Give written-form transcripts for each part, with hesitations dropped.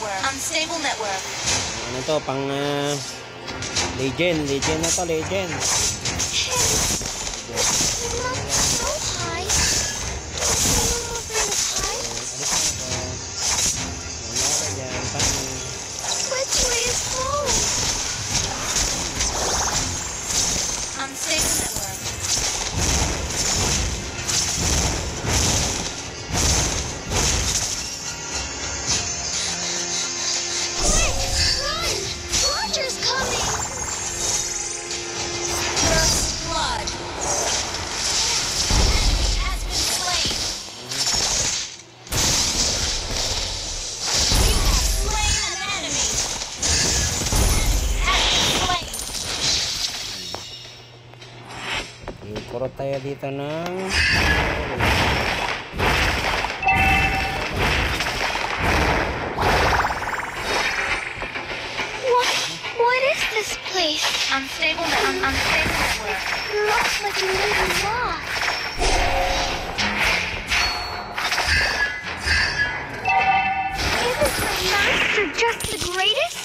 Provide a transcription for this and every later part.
Unstable network. Ano to, pang legend na to, legend. Kurot tayo dito ng What is this place? Unstable network. Looks like you made a lock. Isn't my master just the greatest?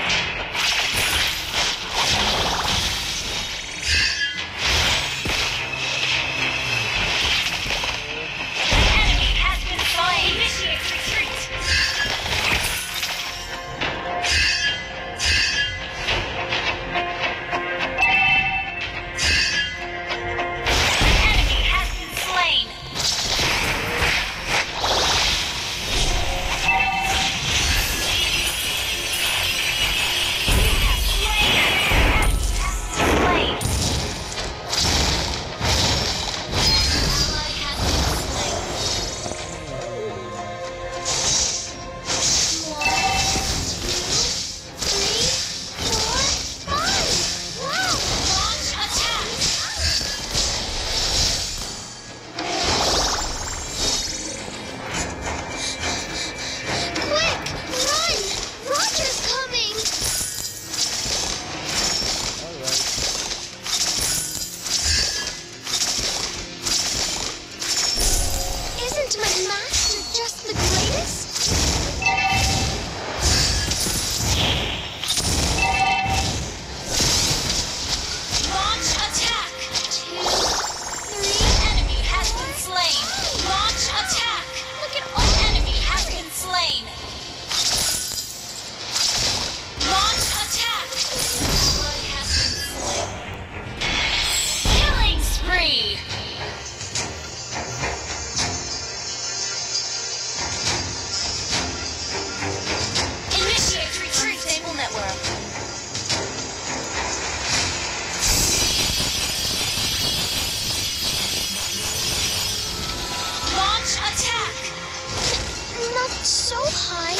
So high.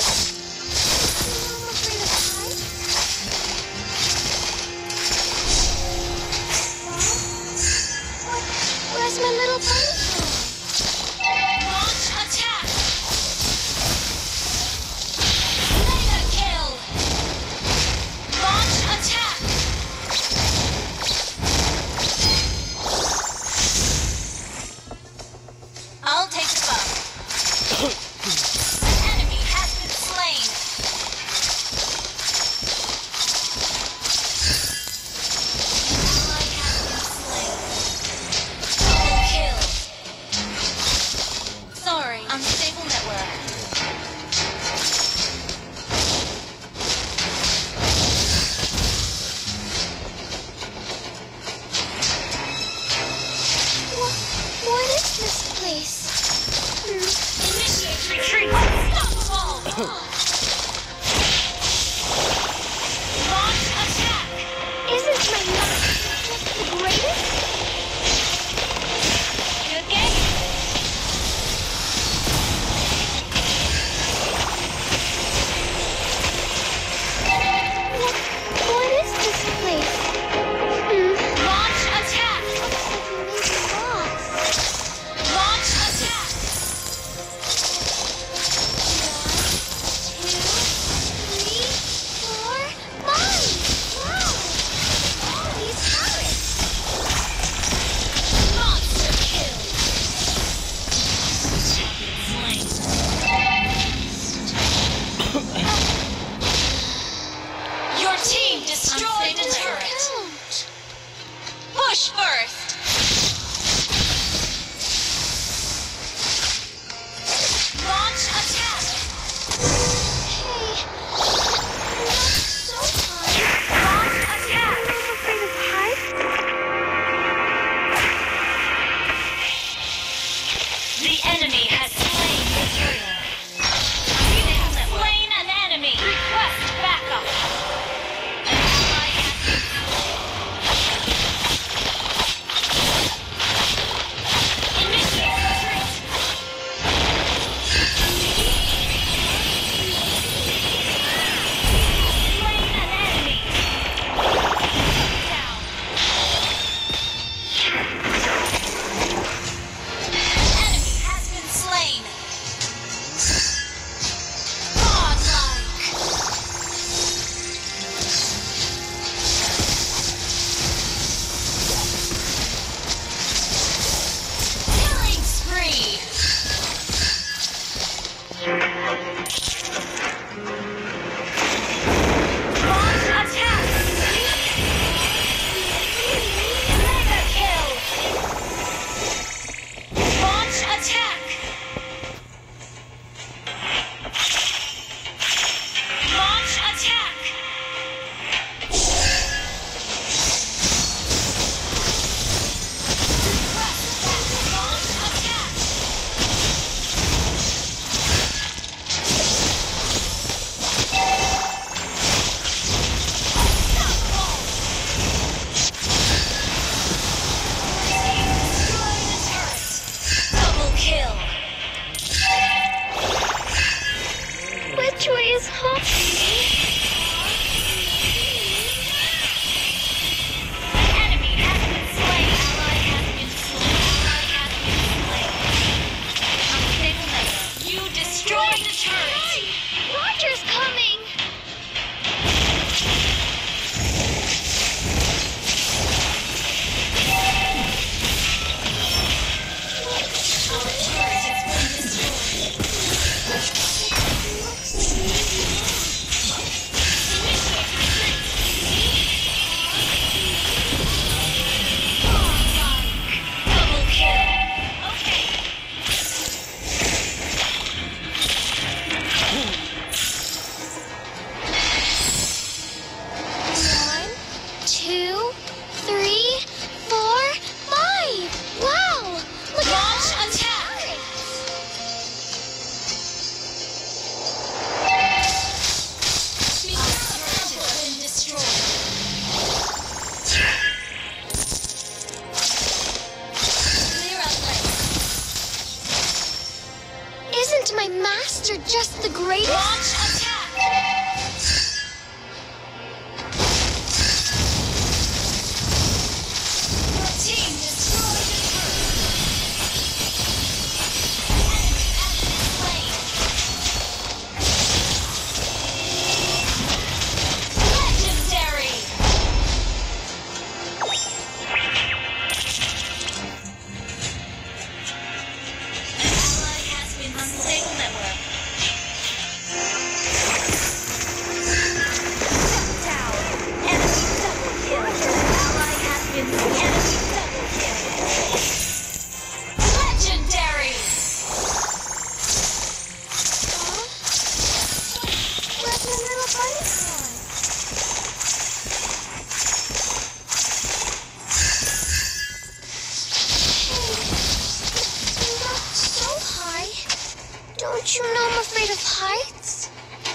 I'm afraid of heights. Where's my little bunny from? Launch attack. Mega kill. Launch attack. I'll take the bump. Enemy has been slain. Push first. Launch attack. Hey, not so high. Launch attack. I'm afraid of heights. The enemy has slain the turtle. You have slain an enemy. Request backup. An ally has been initiate retreat. Slain an enemy. Down. Enemy has been slain. Godlike. Killing spree. Launch attack. Mega kill. Launch attack. Launch attack. Launch attack. Unstoppable. Destroy the turret. Double kill. Which way is home? Enemy has been slain. Ally has been slain. Ally has been slain. Unstable network. You destroyed the turret. Roger's coming. Our turret has been destroyed. Initiate retreat. Double kill. Okay. One, two, three, four, five. Wow! Look Launch at attack. Our turret has been destroyed. Clear out lane. Isn't my master just the greatest? Launch attack. Your team destroyed the turret. Enemy has been slain. Legendary. Ally has been unstable network. Shut down. Enemy double kill. Ally has been enemy double kill. Legendary. Where's my little butterfly? Hey, not so high. Don't you know I'm afraid of heights?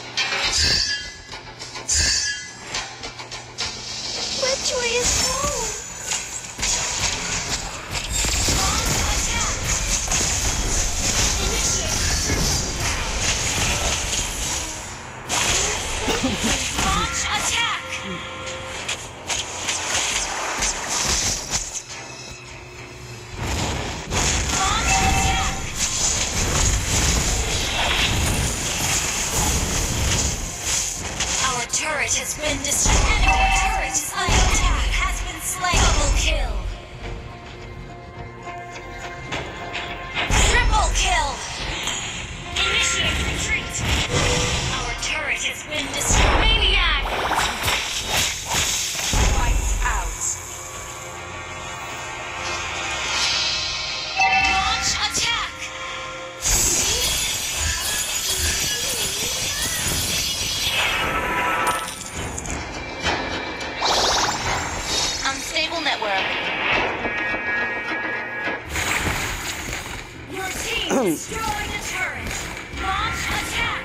Which way is home? Launch attack. Initiate search. Launch attack. Launch attack. Destroy the turret. Launch attack.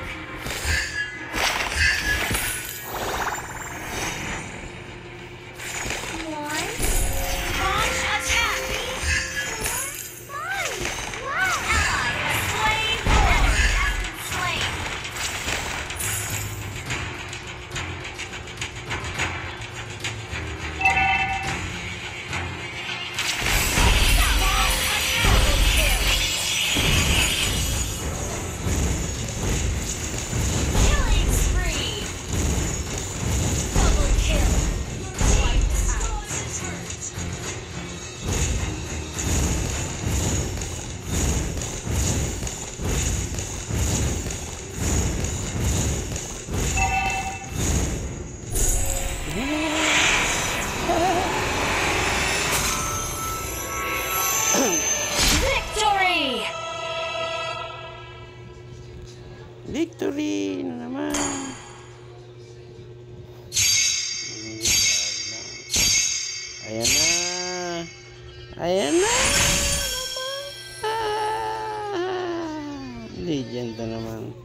One, Launch attack. five. Wow. Ally has slain. Enemy has been slain. Launch attack. Killing spree. Double kill. Wipe out. Victory! Victory na naman. Ayan na. Ayan na. Legend na naman.